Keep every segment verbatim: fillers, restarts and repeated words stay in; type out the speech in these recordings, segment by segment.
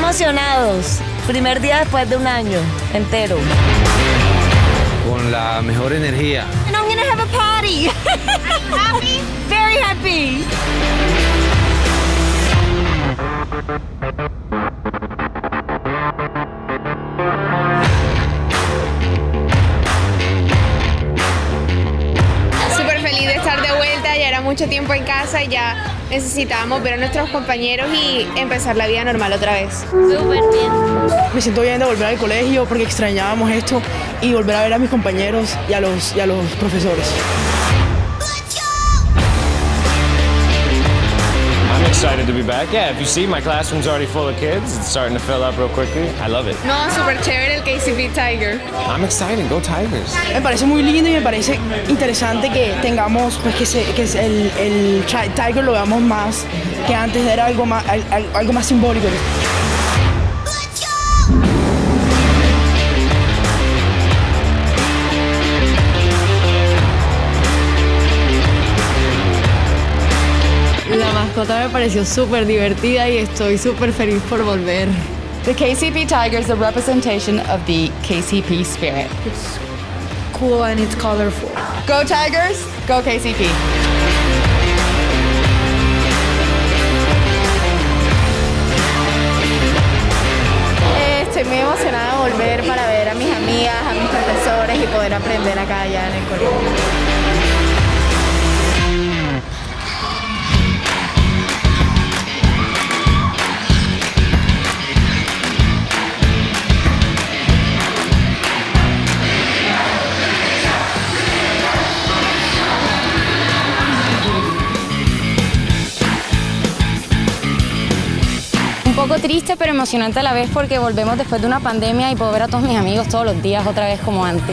emocionados. Primer día después de un año entero. Con la mejor energía. And I'm gonna have a party. Happy? Very happy. Súper feliz de estar de vuelta, ya era mucho tiempo en casa y ya necesitábamos ver a nuestros compañeros y empezar la vida normal otra vez. Súper bien. Me siento bien de volver al colegio porque extrañábamos esto y volver a ver a mis compañeros y a los, y a los profesores. I'm excited to be back. Yeah, if you see, my classroom's already full of kids. It's starting to fill up real quickly. I love it. No, súper chévere el K C P Tiger. I'm excited. Go Tigers. Me parece muy lindo y me parece interesante que tengamos, pues que, se, que el, el Tiger lo veamos más, que antes era algo más, algo más simbólico. La mascota me pareció súper divertida y estoy súper feliz por volver. The K C P Tiger is the representation of the K C P spirit. It's cool and it's colorful. Go Tigers, go K C P. Eh, estoy muy emocionada de volver para ver a mis amigas, a mis profesores y poder aprender acá ya en el colegio. Un poco triste pero emocionante a la vez porque volvemos después de una pandemia y puedo ver a todos mis amigos todos los días otra vez como antes.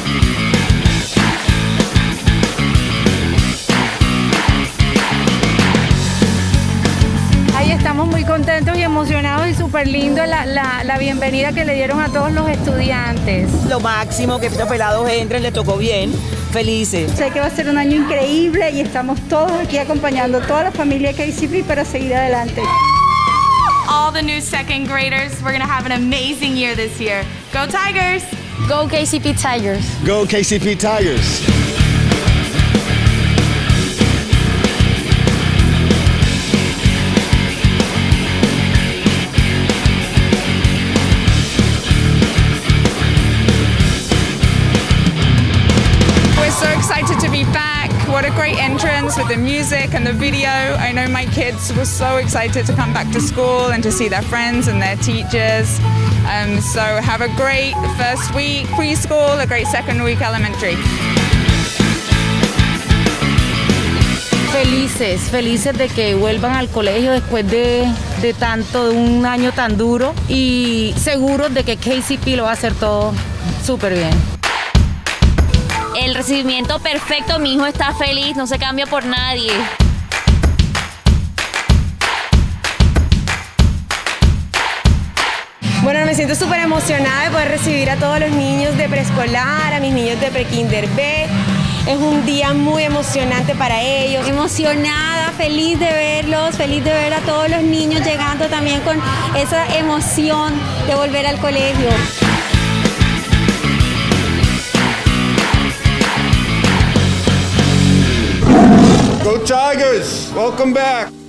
Ahí estamos muy contentos y emocionados y súper lindo la, la, la bienvenida que le dieron a todos los estudiantes. Lo máximo, que estos pelados entren, les tocó bien, felices. Sé que va a ser un año increíble y estamos todos aquí acompañando a toda la familia K C P para seguir adelante. All the new second graders, we're gonna have an amazing year this year. Go Tigers! Go K C P Tigers! Go K C P Tigers! We're so excited to be back. What a great entrance with the music and the video. I know my kids were so excited to come back to school and to see their friends and their teachers. Um, so have a great first week preschool, a great second week elementary. Felices, felices de que vuelvan al colegio después de, de tanto, de un año tan duro y seguros de que K C P lo va a hacer todo súper bien. El recibimiento perfecto, mi hijo está feliz, no se cambia por nadie. Bueno, me siento súper emocionada de poder recibir a todos los niños de preescolar, a mis niños de prekinder B. Es un día muy emocionante para ellos. Emocionada, feliz de verlos, feliz de ver a todos los niños llegando también con esa emoción de volver al colegio. Go Tigers! Welcome back!